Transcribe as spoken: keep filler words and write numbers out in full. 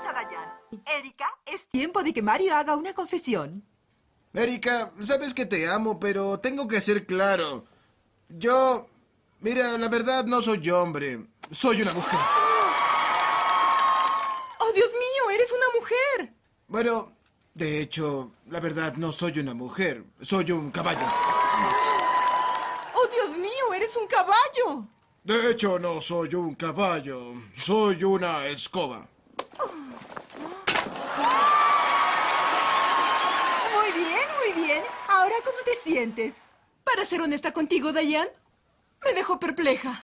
a Dayan. Erika, es tiempo de que Mario haga una confesión. Erika, sabes que te amo, pero tengo que ser claro. Yo... Mira, la verdad no soy hombre. Soy una mujer. ¡Oh, Dios mío! ¡Eres una mujer! Bueno, de hecho, la verdad no soy una mujer. Soy un caballo. ¡Oh, Dios mío! ¡Eres un caballo! De hecho, no soy un caballo. Soy una escoba. Muy bien, muy bien. Ahora, ¿cómo te sientes? Para ser honesta contigo, Dayan, me dejó perpleja.